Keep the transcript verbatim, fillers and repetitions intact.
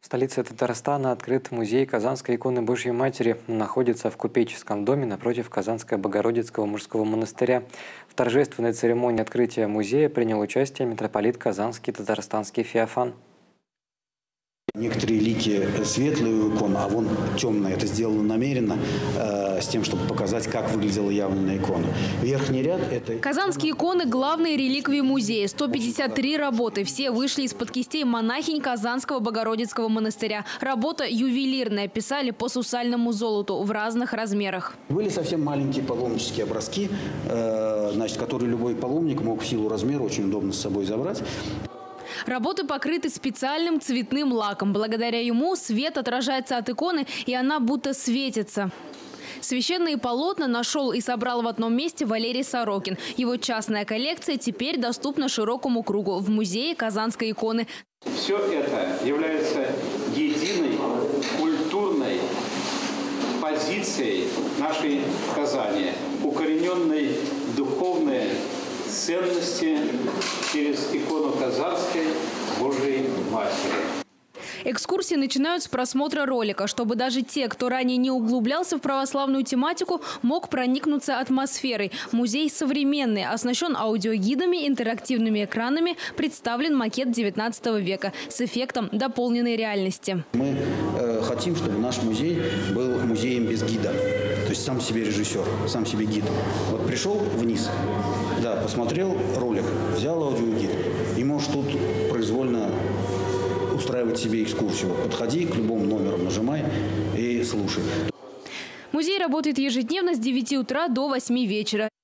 В столице Татарстана открыт музей Казанской иконы Божьей Матери. Он находится в купеческом доме напротив Казанского-Богородицкого мужского монастыря. В торжественной церемонии открытия музея принял участие митрополит Казанский татарстанский Феофан. Некоторые лики светлые у икон, а вон темные. Это сделано намеренно, э, с тем, чтобы показать, как выглядела явленная икона. Верхний ряд – это… Казанские иконы – главные реликвии музея. сто пятьдесят три работы. Все вышли из-под кистей монахинь Казанского Богородицкого монастыря. Работа ювелирная. Писали по сусальному золоту в разных размерах. Были совсем маленькие паломнические образки, э, значит, которые любой паломник мог в силу размера очень удобно с собой забрать. Работы покрыты специальным цветным лаком. Благодаря ему свет отражается от иконы, и она будто светится. Священные полотна нашел и собрал в одном месте Валерий Сорокин. Его частная коллекция теперь доступна широкому кругу в музее Казанской иконы. Все это является единой культурной позицией нашей Казани, укорененной духовной ценности через икону Казанской Божьей Матери. Экскурсии начинают с просмотра ролика, чтобы даже те, кто ранее не углублялся в православную тематику, мог проникнуться атмосферой. Музей современный, оснащен аудиогидами, интерактивными экранами, представлен макет девятнадцатого века с эффектом дополненной реальности. Мы э, хотим, чтобы наш музей был музеем без гида. То есть сам себе режиссер, сам себе гид. Вот пришел вниз, да, посмотрел ролик, взял аудиогид и можешь тут произвольно устраивать себе экскурсию. Подходи к любому номеру, нажимай и слушай. Музей работает ежедневно с девяти утра до восьми вечера.